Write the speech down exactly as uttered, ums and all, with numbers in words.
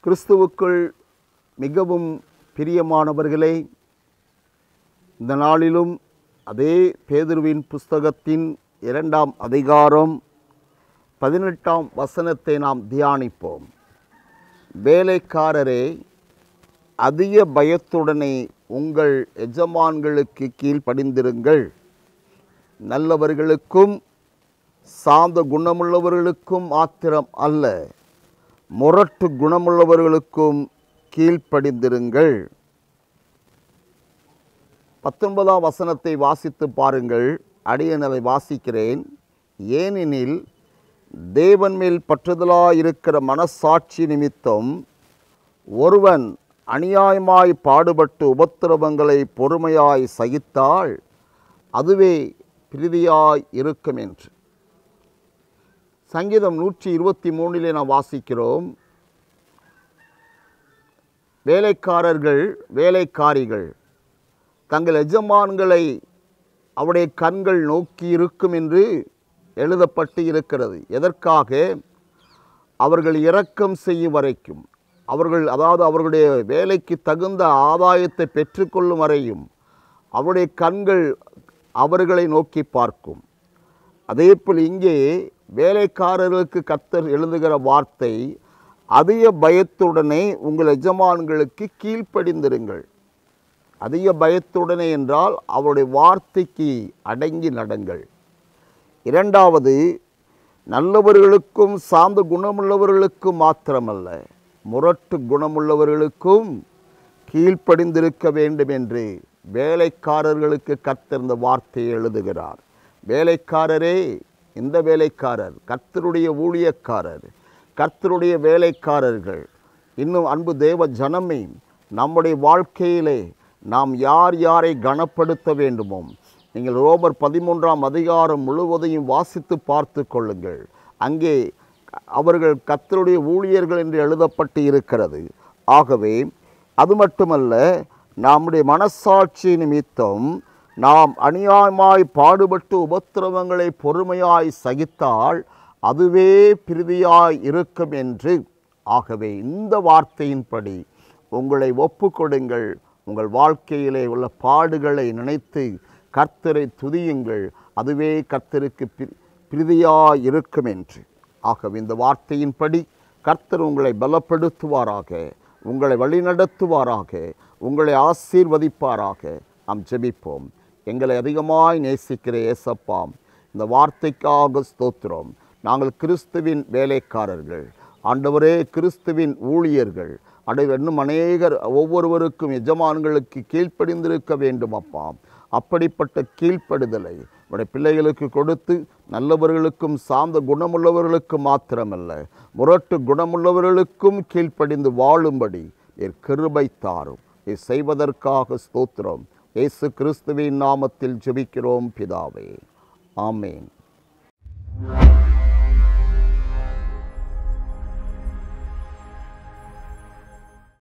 கிறிஸ்துவுக்குள் மிகவும் பிரியமானவர்களே, இந்த நாளிலும் அதே பேதுருவின் புஸ்தகத்தின் இரண்டாம் அதிகாரம் பதினெட்டாம் வசனத்தை நாம் தியானிப்போம். வேலைக்காரரே, அதிக பயத்துடனே உங்கள் எஜமான்களுக்கு கீழ்ப்படிந்திருங்கள். நல்லவர்களுக்கும் சாந்த குணமுள்ளவர்களுக்கும் மாத்திரம் அல்ல, முரட்டு குணமுள்ளவர்களுக்கும் கீழ்ப்படிந்திருங்கள். பத்தொன்பதாம் வசனத்தை வாசித்து பாருங்கள். அடியேன் அதை வாசிக்கிறேன். ஏனெனில் தேவன் மேல் பற்றுதலாயிருக்கிற மனசாட்சி நிமித்தம் ஒருவன் அநியாயமாய் பாடுபட்டு உபத்திரவங்களை பொறுமையாய் சகித்தால் அதுவே பிரீதியாய் இருக்கும் என்று. சங்கீதம் நூற்றி இருபத்தி மூணிலே நாம் வாசிக்கிறோம், வேலைக்காரர்கள் வேலைக்காரிகள் தங்கள் எஜமான்களை அவருடைய கண்கள் நோக்கி இருக்கும் என்று எழுதப்பட்டு இருக்கிறது. எதற்காக? அவர்கள் இரக்கம் செய்யும் வரைக்கும், அவர்கள் அதாவது அவர்களுடைய வேலைக்கு தகுந்த ஆதாயத்தை பெற்றுக்கொள்ளும் வரையும் அவருடைய கண்கள் அவர்களை நோக்கி பார்க்கும். அதே போல் இங்கே வேலைக்காரர்களுக்கு கர்த்தர் எழுதுகிற வார்த்தை, அதிக பயத்துடனே உங்கள் எஜமான்களுக்கு கீழ்ப்படிந்திருங்கள். அதிக பயத்துடனே என்றால் அவருடைய வார்த்தைக்கு அடங்கி நடங்கள். இரண்டாவது, நல்லவர்களுக்கும் சாந்த குணமுள்ளவர்களுக்கும் மாத்திரமல்ல, முரட்டு குணமுள்ளவர்களுக்கும் கீழ்ப்படிந்திருக்க வேண்டும் என்று வேலைக்காரர்களுக்கு கர்த்தர் இந்த வார்த்தையை எழுதுகிறார். வேலைக்காரரே, இந்த வேலைக்காரர் கர்த்தருடைய ஊழியக்காரர், கர்த்தருடைய வேலைக்காரர்கள். இன்னும் அன்பு தேவ ஜனமே, நம்முடைய வாழ்க்கையிலே நாம் யார் யாரை கனப்படுத்த வேண்டுமோ, நீங்கள் ரோமர் பதிமூன்றாம் அதிகாரம் முழுவதையும் வாசித்து பார்த்து கொள்ளுங்கள். அங்கே அவர்கள் கர்த்தருடைய ஊழியர்கள் என்று எழுதப்பட்டு இருக்கிறது. ஆகவே அது மட்டுமல்ல, நம்முடைய மனசாட்சி நிமித்தம் நாம் அநியாயமாய் பாடுபட்டு உபத்திரவங்களை பொறுமையாய் சகித்தால் அதுவே பிரீதியாய் இருக்கும் என்று. ஆகவே இந்த வார்த்தையின்படி உங்களை ஒப்பு கொடுங்கள். உங்கள் வாழ்க்கையிலே உள்ள பாடுகளை நினைத்து கர்த்தரை துதியுங்கள். அதுவே கர்த்தருக்கு பிரீதியாய் இருக்கும் என்று. ஆகவே இந்த வார்த்தையின்படி கர்த்தர் உங்களை பலப்படுத்துவாராக, உங்களை வழிநடத்துவாராக, உங்களை ஆசீர்வதிப்பாராக. நாம் ஜெபிப்போம். எங்களை அதிகமாய் நேசிக்கிற ஏசப்பா, இந்த வார்த்தைக்காக ஸ்தோத்திரம். நாங்கள் கிறிஸ்துவின் வேலைக்காரர்கள் ஆண்டவரே, கிறிஸ்துவின் ஊழியர்கள். அடை இன்னும் அநேகர் ஒவ்வொருவருக்கும் எஜமான்களுக்கு கீழ்ப்படிந்திருக்க வேண்டும் அப்பா. அப்படிப்பட்ட கீழ்ப்படுதலை உடைய பிள்ளைகளுக்கு கொடுத்து, நல்லவர்களுக்கும் சாந்த குணமுள்ளவர்களுக்கும் மாத்திரமல்ல, முரட்டு குணமுள்ளவர்களுக்கும் கீழ்ப்படிந்து வாழும்படி என் கிருபை தாரும். இதை செய்வதற்காக ஸ்தோத்திரம். இயேசு கிறிஸ்துவின் நாமத்தில் ஜெபிக்கிறோம் பிதாவே. ஆமேன்.